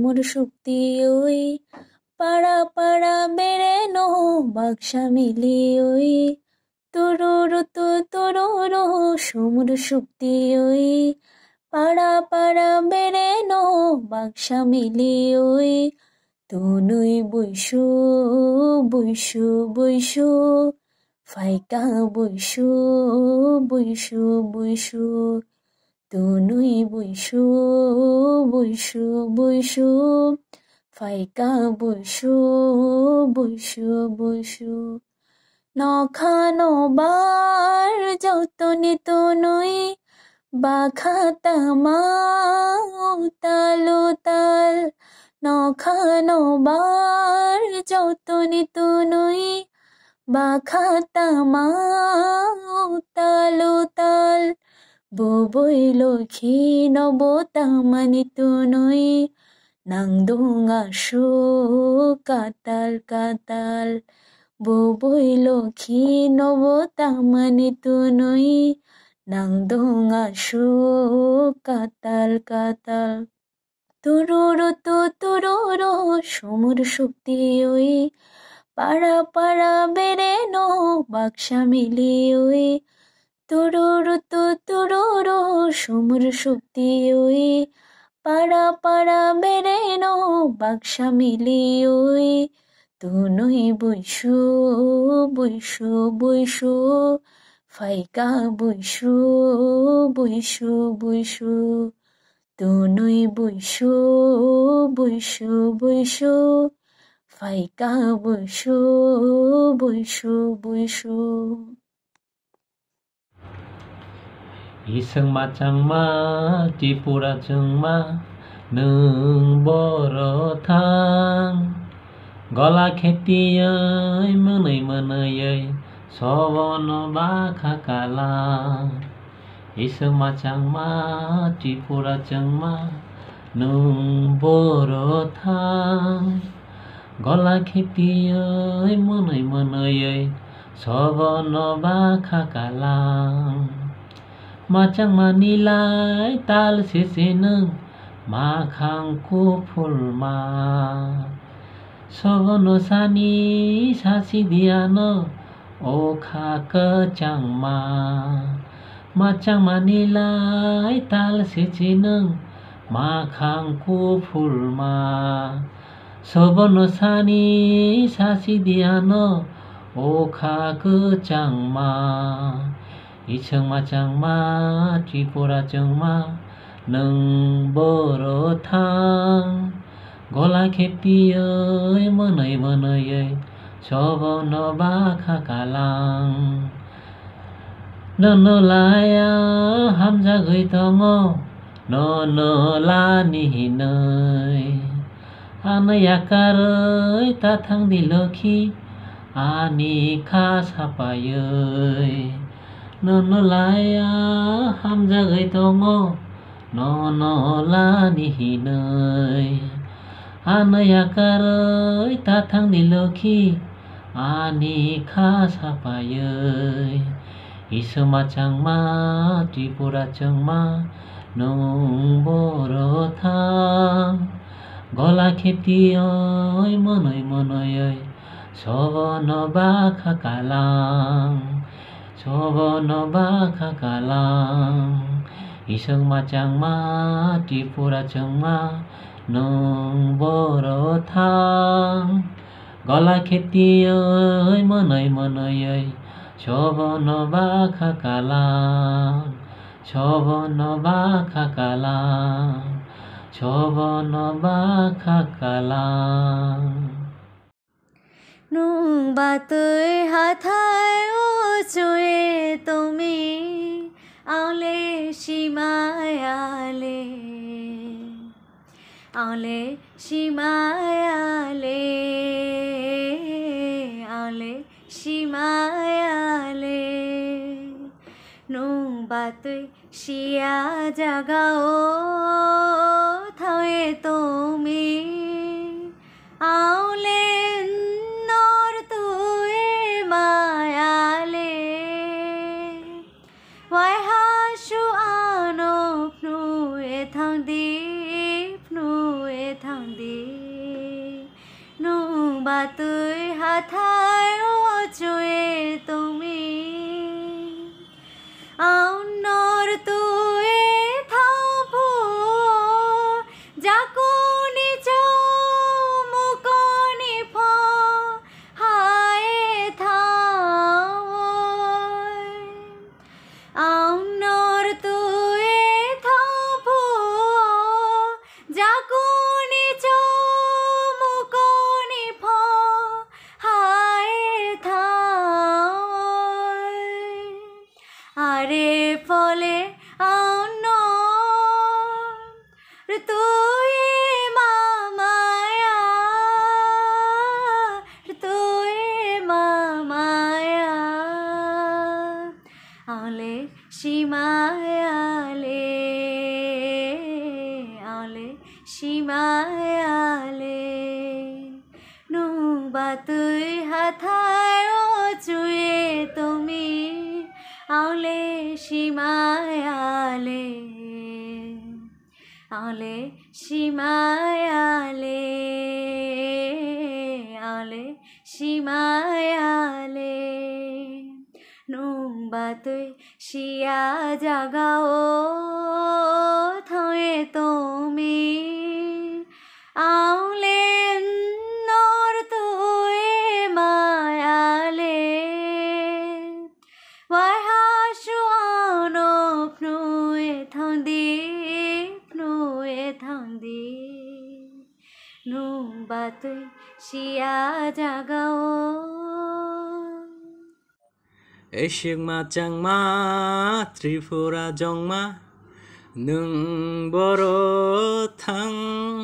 সমর শক্তি ওই পাড়া পাড়া বেড়ে নো বাক্সা মিলি ওই তুরুরু তুরুরু সমর শক্তি ওই পাড়া পাড়া বেড়ে নো বাক্সা মিলি ওই তুনুই বৈশু বৈশু বৈশু ফাইকা বৈশু বৈশু বৈশু তুনুই বৈশু বৈশু বৈশু ফাইকা বৈশু বৈশু বৈশু নখানো বার যতনি তুনুই বাখাতামা উতাল উতাল নখানো বার যতনি তুনুই বাখাতামা উতাল উতাল ববই লক্ষ্মী নবতামানি তুনুই নাংদুঙাসু কাতাল কাতাল ববই লক্ষ্মী নবতামানি তুনুই নাংদুঙাসু কাতাল কাতাল তুরুরু তুরুরু সমর শক্তি ওই পাড়া পাড়া বেড়ে নো বাক্সা মিলি ওই তুরুরু তুরুরু সমর শক্তি ওই পাড়া পাড়া বেড়ে নো বাক্সা মিলি ওই তুনুই বৈশু বৈশু বৈশু ফাইকা বৈশু বৈশু বৈশু তুনুই বৈশু বৈশু বৈশু ফাইকা Baishu Baishu Baishu Iseng macangma Tripura jengma nung boro thang Gola kheti ơi mânai ơi sovono bakha kala Iseng macangma Tripura jengma nung boro thang Gola kheti ơi mânai ơi sovono bakha kala Macang manilai tal seseneng makhang ku phulma Sogono sani sasi diano okha kechangma Macang manilai tal seseneng makhang ku phulma Sogono sani sasi diano okha kechangma Iseng macangma Tripura jengma nung boro thang Gola kheti ơi mânai ơi sovono bakha kalang Nono laya hamjakma tongo nono la ni nơi Anayakar ơi ta thang di lokhi ani kha sapai ơi Nono laya hamjakma tongo nono la ni nơi Anayakar ơi ta thang di lokhi ani kha sapai ơi Iseng macangma Tripura jengma nung boro thang Gola kheti ơi mânai ơi sovono bakha kalang Sovono bakha kalang Iseng macangma Tripura jengma nung boro thang Gola kheti ơi mânai ơi sovono bakha kalang Sovono bakha kalang Sovono bakha kalang Nung batui hathai uchuye tumi aule shimayale aule shimayale aule shimayale nung batui shia jagao thaye tumi aule thang রে ফলে অন্য তুই মামায়া তুই মামায়া আলে সীমায়ালে আলে সীমায়ালে নুবা তুই হাথায় চুয়ে তুমি আলে সীমায়ালে আলে সীমায়ালে আলে সীমায়ালে নুবা তুই শিয়া জাগাও থয়ে তুমি আউলে নর তুই মায়ালে Why has you on pnuye thandi nu batui shia jagao Eshikma changma Tripura jongma nung boro thang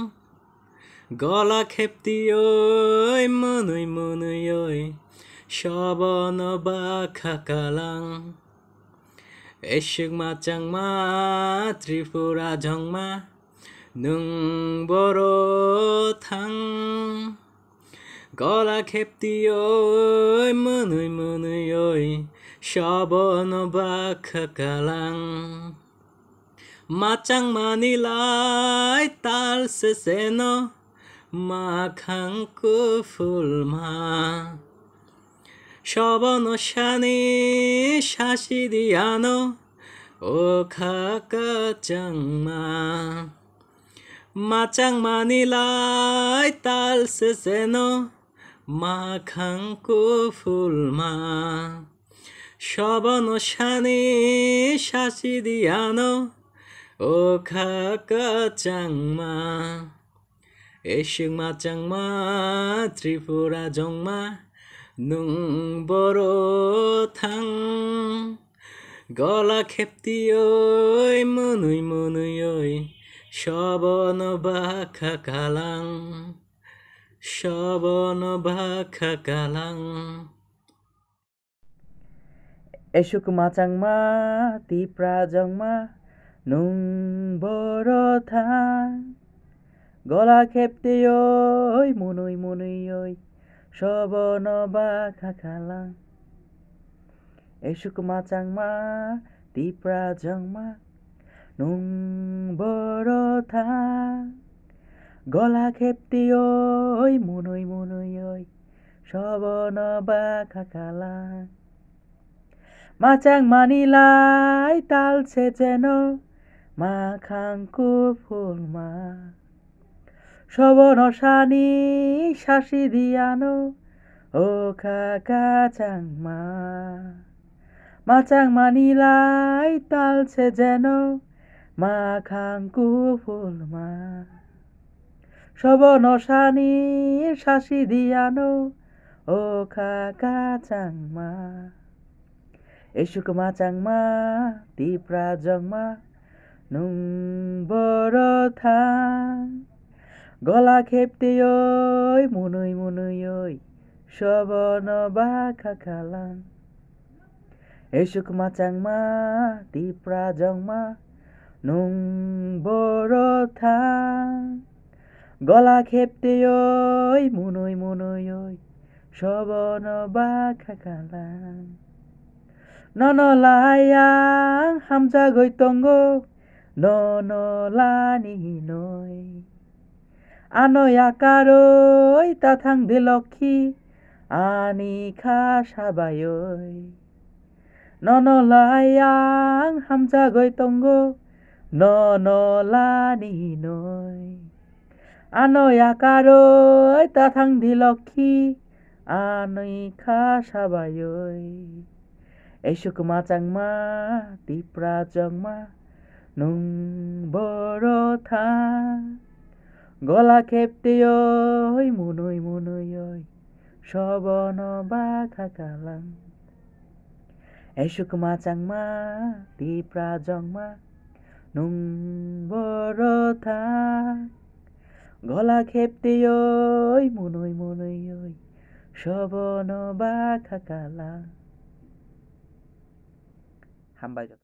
Gola khepti oi munui oi Shobono ba khakalang Eshikma changma Tripura jongma nung boro thang Gola khepti oi munui oi Shobono ba khakalang Machang manilai tal seseno Makhang ku fulma Shobono shani shashi diano O khaka changma Machang manilai tal seseno Makhang ku fulma Shobono shani shashi diano O khaka changma Eshikma changma Tripura jongma nung boro thang Gola khepti oi munui oi Shobono ba khakalang Shobono ba khakalang Eshukma changma Tripura jongma nung boro thang Gola khepti oi munui oi Shobono ba khakalang Eshukma changma Tripura jongma nung boro thang Gola khepti oi munui oi Shobono ba khakalang Machang manilai tal sejeno Makhang ku fulma Shobono shani shashi diano O khaka changma Machang manilai tal sejeno Makhang ku fulma Shobono shani shashi diano O khaka changma Eshukma changma Tripura jongma nung boro thang Gola khepti oi munui oi Shobono ba khakalang Eshukma changma Tripura jongma nung boro thang Gola khepti oi munui oi Shobono ba khakalang Nono layang hamjagoi tongo Nono lani noi Ano yakaroi tathang dilokhi Ani kha sabayoi Nono layang hamjagoi tongo Nono lani noi Ano yakaroi tathang dilokhi Ani kha sabayoi Eshukma changma Tripura jongma nung boro thang Gola khepti oi munui oi Shobono ba khakalang Esukma changma tipra jongma nung borotha gala khepte oi munoi munoi oi shobono bakakala Hambai joto